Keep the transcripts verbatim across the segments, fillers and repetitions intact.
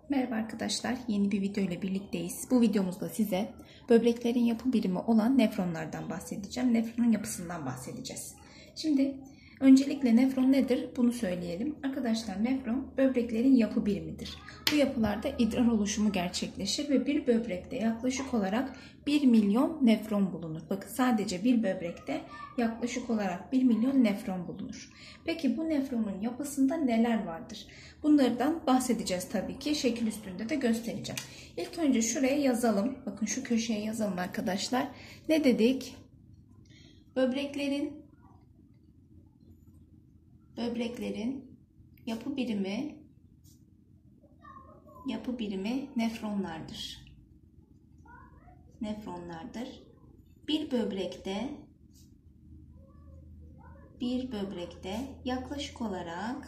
Merhaba arkadaşlar, yeni bir video ile birlikteyiz. Bu videomuzda size böbreklerin yapı birimi olan nefronlardan bahsedeceğim. Nefronun yapısından bahsedeceğiz. Şimdi öncelikle nefron nedir? Bunu söyleyelim. Arkadaşlar nefron böbreklerin yapı birimidir. Bu yapılarda idrar oluşumu gerçekleşir ve bir böbrekte yaklaşık olarak bir milyon nefron bulunur. Bakın sadece bir böbrekte yaklaşık olarak bir milyon nefron bulunur. Peki bu nefronun yapısında neler vardır? Bunlardan bahsedeceğiz tabii ki. Şekil üstünde de göstereceğim. İlk önce şuraya yazalım. Bakın şu köşeye yazalım arkadaşlar. Ne dedik? Böbreklerin böbreklerin yapı birimi yapı birimi nefronlardır. Nefronlardır. Bir böbrekte bir böbrekte yaklaşık olarak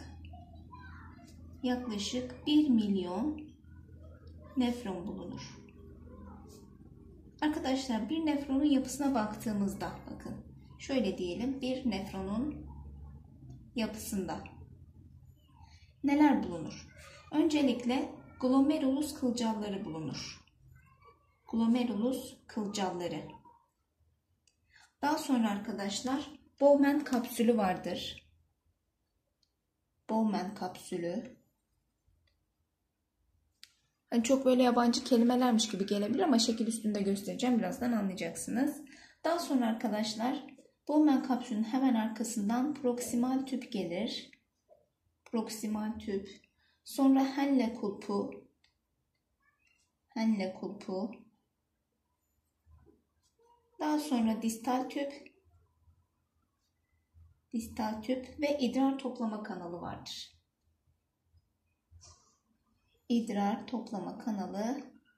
yaklaşık bir milyon nefron bulunur. Arkadaşlar bir nefronun yapısına baktığımızda bakın şöyle diyelim, bir nefronun yapısında neler bulunur? Öncelikle glomerulus kılcalları bulunur. Glomerulus kılcalları. Daha sonra arkadaşlar Bowman kapsülü vardır. Bowman kapsülü. Yani çok böyle yabancı kelimelermiş gibi gelebilir ama şekil üstünde göstereceğim. Birazdan anlayacaksınız. Daha sonra arkadaşlar Bowman kapsülünün hemen arkasından proksimal tüp gelir. Proksimal tüp. Sonra Henle kulpu. Henle kulpu. Daha sonra distal tüp. Distal tüp ve idrar toplama kanalı vardır. İdrar toplama kanalı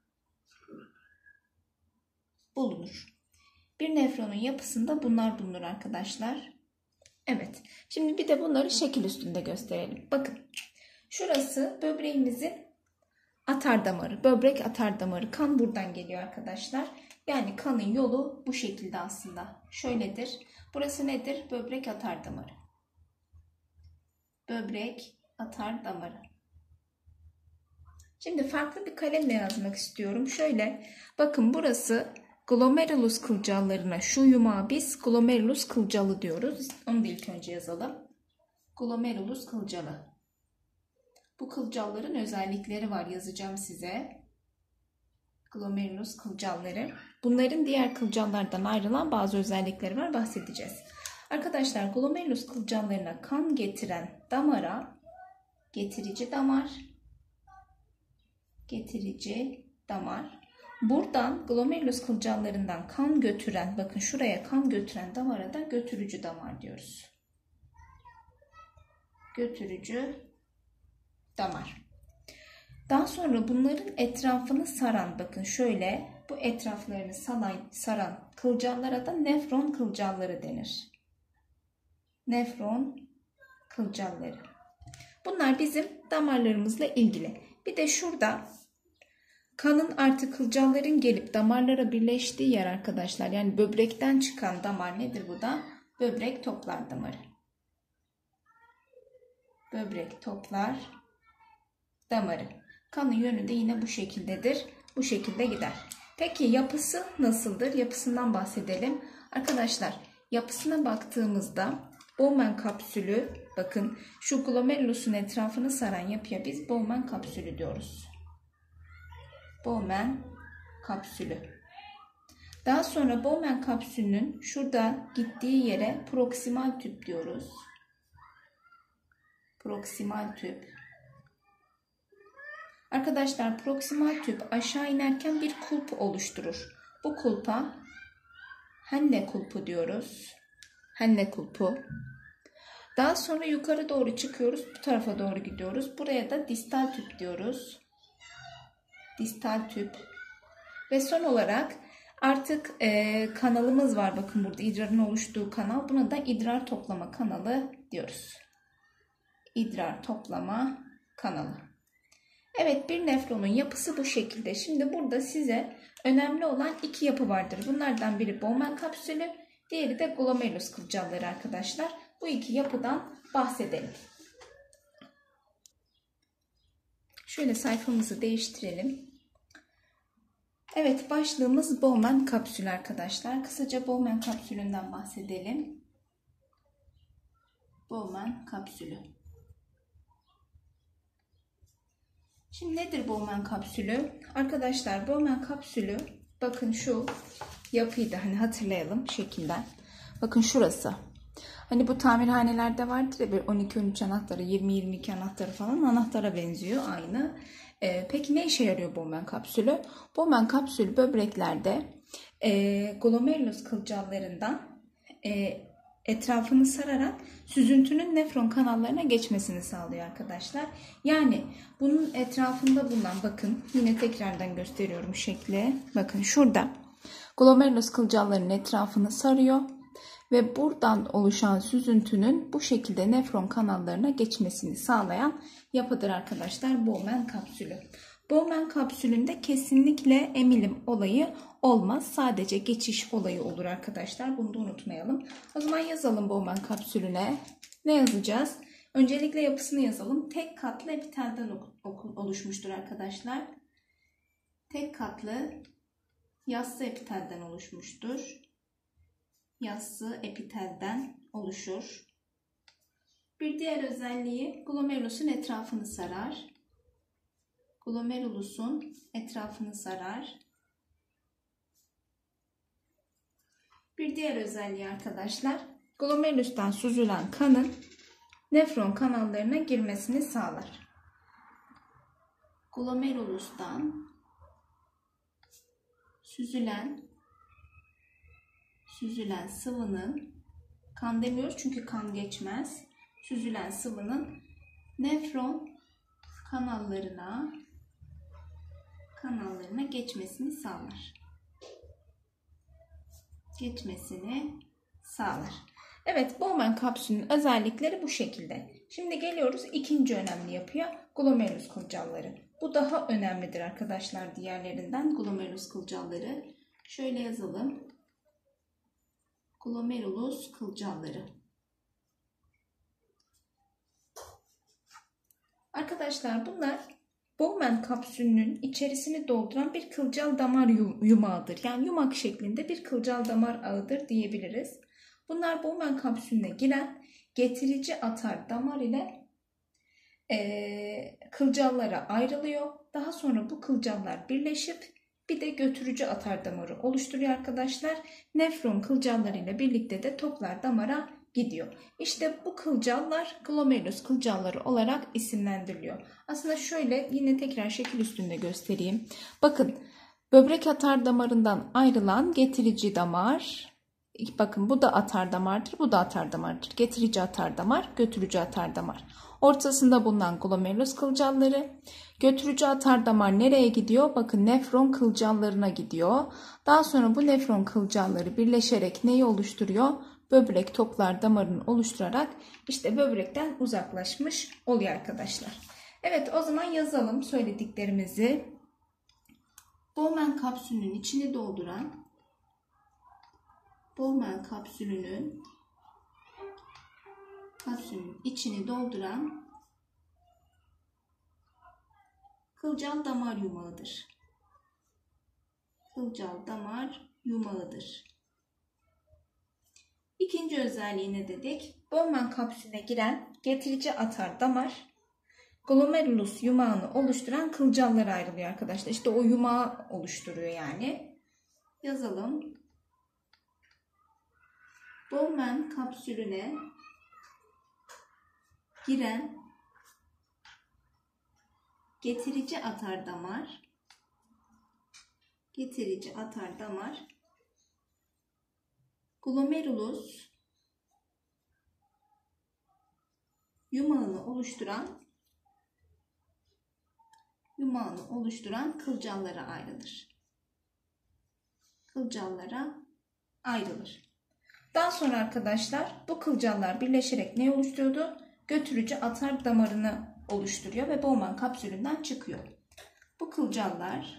bulunur. Bir nefronun yapısında bunlar bulunur arkadaşlar. Evet. Şimdi bir de bunları şekil üstünde gösterelim. Bakın. Şurası böbreğimizin atardamarı. Böbrek atardamarı. Kan buradan geliyor arkadaşlar. Yani kanın yolu bu şekilde aslında. Şöyledir. Burası nedir? Böbrek atardamarı. Böbrek atardamarı. Şimdi farklı bir kalemle yazmak istiyorum. Şöyle bakın burası glomerulus kılcallarına, şu yumağa biz glomerulus kılcalı diyoruz. Onu da ilk önce yazalım. Glomerulus kılcalı. Bu kılcalların özellikleri var, yazacağım size. Glomerulus kılcalları. Bunların diğer kılcallardan ayrılan bazı özellikleri var, bahsedeceğiz. Arkadaşlar glomerulus kılcallarına kan getiren damara getirici damar getirici damar. Buradan glomerulus kılcallarından kan götüren, bakın şuraya kan götüren damara da götürücü damar diyoruz. Götürücü damar. Daha sonra bunların etrafını saran, bakın şöyle bu etraflarını saran, saran kılcallara da nefron kılcalları denir. Nefron kılcalları. Bunlar bizim damarlarımızla ilgili. Bir de şurada kanın artık kılcalların gelip damarlara birleştiği yer arkadaşlar. Yani böbrekten çıkan damar nedir bu da? Böbrek toplar damarı. Böbrek toplar damarı. Kanın yönü de yine bu şekildedir. Bu şekilde gider. Peki yapısı nasıldır? Yapısından bahsedelim. Arkadaşlar yapısına baktığımızda Bowman kapsülü, bakın şu glomerulusun etrafını saran yapıya biz Bowman kapsülü diyoruz. Bowman kapsülü. Daha sonra Bowman kapsülünün şurada gittiği yere proksimal tüp diyoruz. Proksimal tüp. Arkadaşlar proksimal tüp aşağı inerken bir kulp oluşturur. Bu kulpa Henle kulpu diyoruz. Henle kulpu. Daha sonra yukarı doğru çıkıyoruz. Bu tarafa doğru gidiyoruz. Buraya da distal tüp diyoruz. Distal tüp. Ve son olarak artık e, kanalımız var. Bakın burada idrarın oluştuğu kanal. Buna da idrar toplama kanalı diyoruz. İdrar toplama kanalı. Evet, bir nefronun yapısı bu şekilde. Şimdi burada size önemli olan iki yapı vardır. Bunlardan biri Bowman kapsülü, diğeri de glomerulus kılcalları arkadaşlar. Bu iki yapıdan bahsedelim. Şöyle sayfamızı değiştirelim. Evet, başlığımız Bowman kapsülü arkadaşlar. Kısaca Bowman kapsülünden bahsedelim. Bowman kapsülü. Şimdi nedir Bowman kapsülü? Arkadaşlar Bowman kapsülü, bakın şu yapıyı da hani hatırlayalım şekilden. Bakın şurası. Hani bu tamirhanelerde vardır ya böyle on iki on üç anahtarı, yirmi yirmi iki anahtarı falan, anahtara benziyor aynı. Ee, peki ne işe yarıyor Bowman kapsülü? Bowman kapsülü böbreklerde e, glomerulus kılcallarından e, etrafını sararak süzüntünün nefron kanallarına geçmesini sağlıyor arkadaşlar. Yani bunun etrafında bulunan, bakın yine tekrardan gösteriyorum şekli. Bakın şurada glomerulus kılcallarının etrafını sarıyor ve buradan oluşan süzüntünün bu şekilde nefron kanallarına geçmesini sağlayan yapıdır arkadaşlar Bowman kapsülü. Bowman kapsülünde kesinlikle emilim olayı olmaz. Sadece geçiş olayı olur arkadaşlar. Bunu da unutmayalım. O zaman yazalım Bowman kapsülüne. Ne yazacağız? Öncelikle yapısını yazalım. Tek katlı epitelden oluşmuştur arkadaşlar. Tek katlı yassı epitelden oluşmuştur. Yassı epitelden oluşur. Bir diğer özelliği glomerulusun etrafını sarar. Glomerulusun etrafını sarar. Bir diğer özelliği arkadaşlar, glomerulustan süzülen kanın nefron kanallarına girmesini sağlar. Glomerulustan süzülen süzülen sıvının, kan demiyoruz çünkü kan geçmez. Süzülen sıvının nefron kanallarına kanallarına geçmesini sağlar. Geçmesini sağlar. Evet, Bowman kapsülünün özellikleri bu şekilde. Şimdi geliyoruz ikinci önemli yapıya, glomerulus kılcalları. Bu daha önemlidir arkadaşlar diğerlerinden, glomerulus kılcalları. Şöyle yazalım. Glomerulus kılcalları. Arkadaşlar bunlar Bowman kapsülünün içerisini dolduran bir kılcal damar yumağıdır. Yani yumak şeklinde bir kılcal damar ağıdır diyebiliriz. Bunlar Bowman kapsülüne giren getirici atar damar ile e, kılcallara ayrılıyor. Daha sonra bu kılcallar birleşip bir de götürücü atar damarı oluşturuyor arkadaşlar. Nefron kılcalları ile birlikte de toplar damara gidiyor. İşte bu kılcallar glomerulus kılcalları olarak isimlendiriliyor. Aslında şöyle yine tekrar şekil üstünde göstereyim. Bakın, böbrek atar damarından ayrılan getirici damar. Bakın bu da atar damardır, bu da atar damardır. Getirici atar damar, götürücü atar damar. Ortasında bulunan glomerulus kılcalları. Götürücü atar damar nereye gidiyor? Bakın nefron kılcallarına gidiyor. Daha sonra bu nefron kılcalları birleşerek neyi oluşturuyor? Böbrek toplar damarını oluşturarak işte böbrekten uzaklaşmış oluyor arkadaşlar. Evet, o zaman yazalım söylediklerimizi. Bowman kapsülünün içini dolduran Bowman kapsülünün kapsülün içini dolduran kılcal damar yumağıdır. Kılcal damar yumağıdır. İkinci özelliği ne dedik? Bowman kapsülüne giren getirici atar damar, glomerulus yumağını oluşturan kılcallara ayrılıyor arkadaşlar. İşte o yumağı oluşturuyor yani. Yazalım. Bowman kapsülüne giren getirici atar damar, getirici atar damar, glomerulus yumağını oluşturan yumağını oluşturan kılcallara ayrılır. Kılcallara ayrılır. Daha sonra arkadaşlar bu kılcallar birleşerek ne oluşturuyordu? Götürücü atar damarını oluşturuyor ve Bowman kapsülünden çıkıyor. Bu kılcallar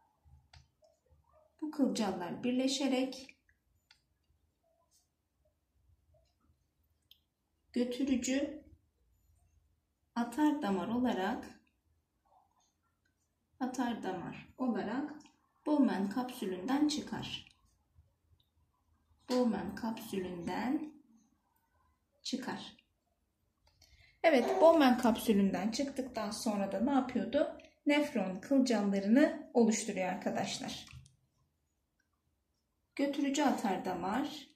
bu kılcallar birleşerek götürücü atar damar olarak atardamar olarak Bowman kapsülünden çıkar. Bowman kapsülünden çıkar. Evet, Bowman kapsülünden çıktıktan sonra da ne yapıyordu? Nefron kılcallarını oluşturuyor arkadaşlar. Götürücü atardamar,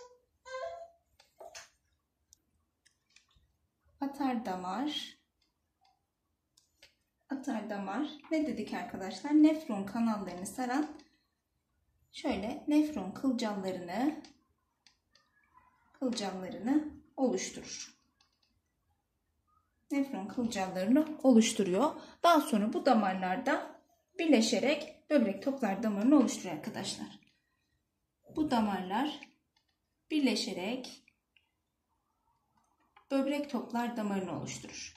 atardamar, atardamar ne dedik arkadaşlar? Nefron kanallarını saran şöyle nefron kılcallarını kılcallarını oluşturur. Nefron kılcallarını oluşturuyor. Daha sonra bu damarlarda birleşerek böbrek toplar damarını oluşturuyor arkadaşlar. Bu damarlar birleşerek böbrek toplar damarını oluşturur.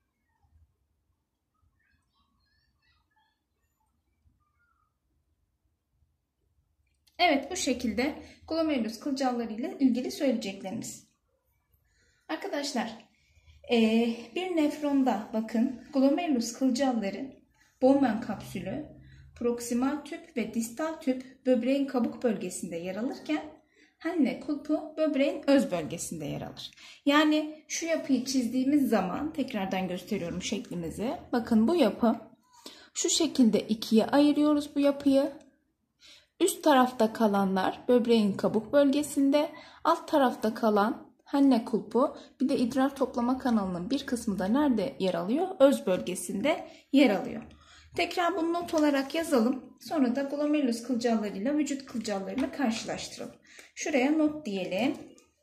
Evet, bu şekilde glomerulus kılcalları ile ilgili söyleyeceklerimiz. Arkadaşlar, ee, bir nefronda bakın glomerulus kılcalları, Bowman kapsülü, proksimal tüp ve distal tüp böbreğin kabuk bölgesinde yer alırken Henle kulpu böbreğin öz bölgesinde yer alır. Yani şu yapıyı çizdiğimiz zaman tekrardan gösteriyorum şeklimizi. Bakın bu yapı şu şekilde ikiye ayırıyoruz bu yapıyı. Üst tarafta kalanlar böbreğin kabuk bölgesinde, alt tarafta kalan Henle kulpu bir de idrar toplama kanalının bir kısmı da nerede yer alıyor? Öz bölgesinde yer alıyor. Tekrar bunu not olarak yazalım. Sonra da glomerulus kılcallarıyla vücut kılcallarını karşılaştıralım. Şuraya not diyelim.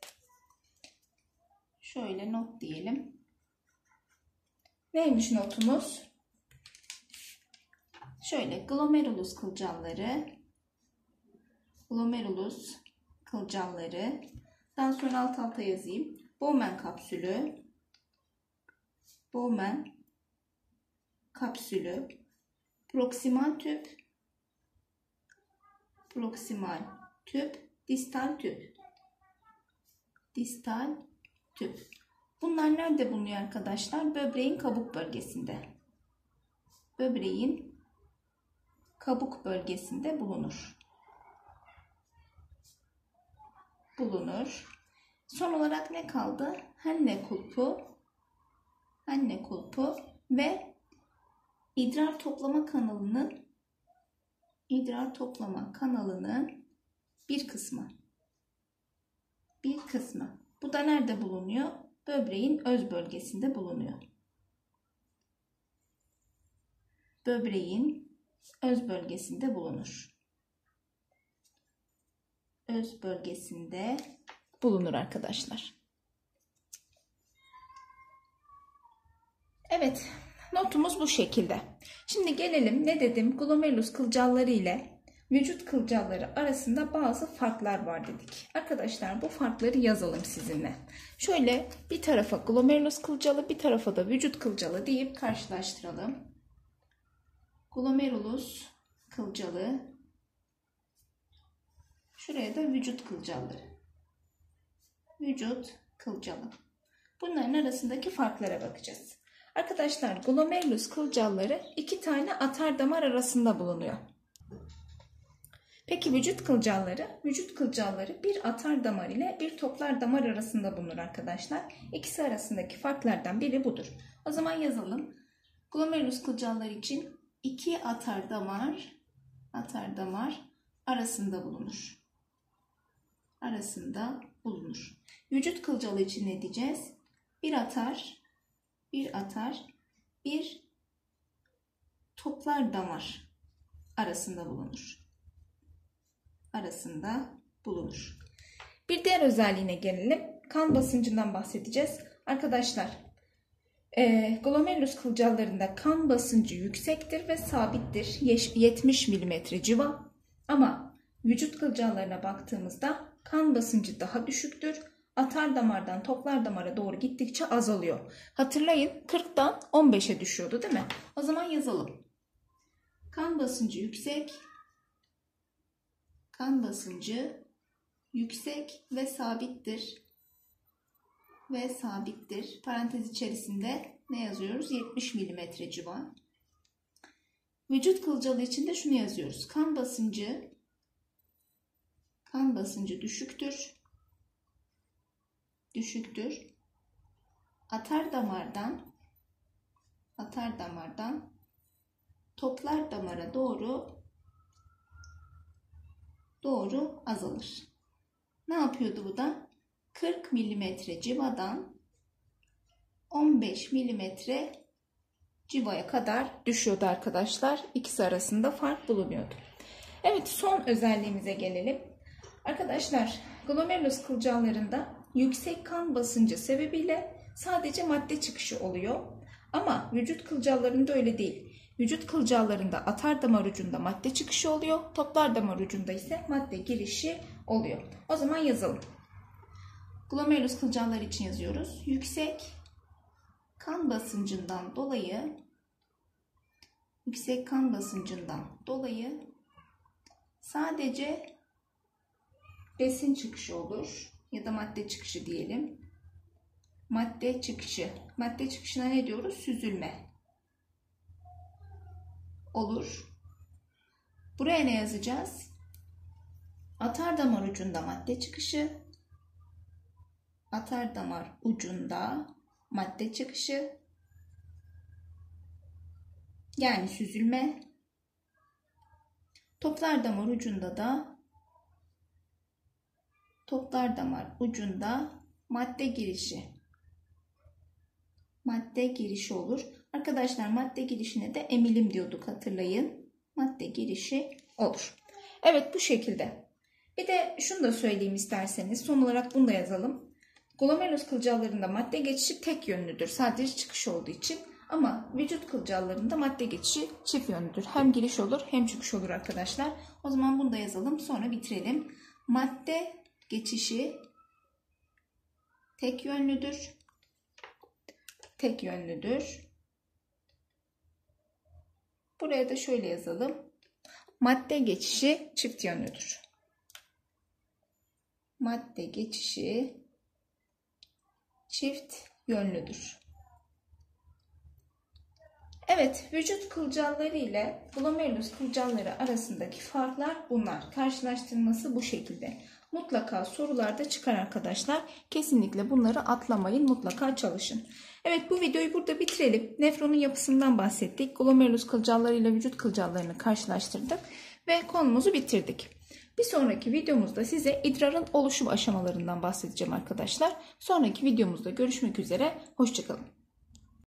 Şöyle not diyelim. Neymiş notumuz? Şöyle glomerulus kılcalları, glomerulus kılcalları, daha sonra alt alta yazayım. Bowman kapsülü, Bowman kapsülü, proksimal tüp, proksimal tüp, distal tüp, distal tüp. Bunlar nerede bulunuyor arkadaşlar? Böbreğin kabuk bölgesinde. Böbreğin kabuk bölgesinde bulunur. Bulunur. Son olarak ne kaldı? Henle kulpu, Henle kulpu ve idrar toplama kanalının idrar toplama kanalının bir kısmı. Bir kısmı. Bu da nerede bulunuyor? Böbreğin öz bölgesinde bulunuyor. Böbreğin öz bölgesinde bulunur. Öz bölgesinde bulunur arkadaşlar. Evet, notumuz bu şekilde. Şimdi gelelim ne dedim? Glomerulus kılcalları ile vücut kılcalları arasında bazı farklar var dedik. Arkadaşlar bu farkları yazalım sizinle. Şöyle bir tarafa glomerulus kılcalı, bir tarafa da vücut kılcalı deyip karşılaştıralım. Glomerulus kılcalı, şuraya da vücut kılcalları. Vücut kılcalı. Bunların arasındaki farklara bakacağız. Arkadaşlar glomerulus kılcalları iki tane atardamar arasında bulunuyor. Peki vücut kılcalları? Vücut kılcalları bir atardamar ile bir toplar damar arasında bulunur arkadaşlar. İkisi arasındaki farklardan biri budur. O zaman yazalım. Glomerulus kılcalları için iki atardamar, atardamar arasında bulunur. Arasında bulunur. Vücut kılcalı için ne diyeceğiz? Bir atar, bir atar, bir toplar damar arasında bulunur. Arasında bulunur. Bir diğer özelliğine gelelim. Kan basıncından bahsedeceğiz. Arkadaşlar, e, glomerulus kılcallarında kan basıncı yüksektir ve sabittir. yetmiş milimetre civa. Ama vücut kılcallarına baktığımızda kan basıncı daha düşüktür. Atar damardan toplar damara doğru gittikçe azalıyor. Hatırlayın kırktan on beşe düşüyordu değil mi? O zaman yazalım. Kan basıncı yüksek. Kan basıncı yüksek ve sabittir. Ve sabittir. Parantez içerisinde ne yazıyoruz? yetmiş milimetre civa. vücut kılcalı için de şunu yazıyoruz. Kan basıncı kan basıncı düşüktür. Düşüktür. Atar damardan atar damardan toplar damara doğru doğru azalır. Ne yapıyordu bu da? kırk milimetre civadan on beş milimetre civaya kadar düşüyordu arkadaşlar. İkisi arasında fark bulunuyordu. Evet, son özelliğimize gelelim. Arkadaşlar, glomerulus kılcallarında yüksek kan basıncı sebebiyle sadece madde çıkışı oluyor. Ama vücut kılcallarında öyle değil. Vücut kılcallarında atar damar ucunda madde çıkışı oluyor. Toplar damar ucunda ise madde girişi oluyor. O zaman yazalım. Glomerulus kılcalları için yazıyoruz. Yüksek kan basıncından dolayı yüksek kan basıncından dolayı sadece besin çıkışı olur ya da madde çıkışı diyelim. Madde çıkışı. Madde çıkışına ne diyoruz? Süzülme olur. Buraya ne yazacağız? Atar damar ucunda madde çıkışı. Atar damar ucunda madde çıkışı. Yani süzülme. Toplar damar ucunda da toplar damar ucunda madde girişi. Madde girişi olur. Arkadaşlar, madde girişine de emilim diyorduk, hatırlayın. Madde girişi olur. Evet, bu şekilde. Bir de şunu da söyleyeyim isterseniz. Son olarak bunu da yazalım. Glomerulus kılcallarında madde geçişi tek yönlüdür. Sadece çıkış olduğu için. Ama vücut kılcallarında madde geçişi çift yönlüdür. Hem giriş olur hem çıkış olur arkadaşlar. O zaman bunu da yazalım. Sonra bitirelim. Madde geçişi tek yönlüdür. Tek yönlüdür. Buraya da şöyle yazalım. Madde geçişi çift yönlüdür. Madde geçişi çift yönlüdür. Evet, vücut kılcalları ile glomerulus kılcalları arasındaki farklar bunlar. Karşılaştırması bu şekilde. Mutlaka sorularda çıkar arkadaşlar. Kesinlikle bunları atlamayın. Mutlaka çalışın. Evet, bu videoyu burada bitirelim. Nefronun yapısından bahsettik. Glomerulus kılcalları ile vücut kılcallarını karşılaştırdık. Ve konumuzu bitirdik. Bir sonraki videomuzda size idrarın oluşum aşamalarından bahsedeceğim arkadaşlar. Sonraki videomuzda görüşmek üzere. Hoşça kalın.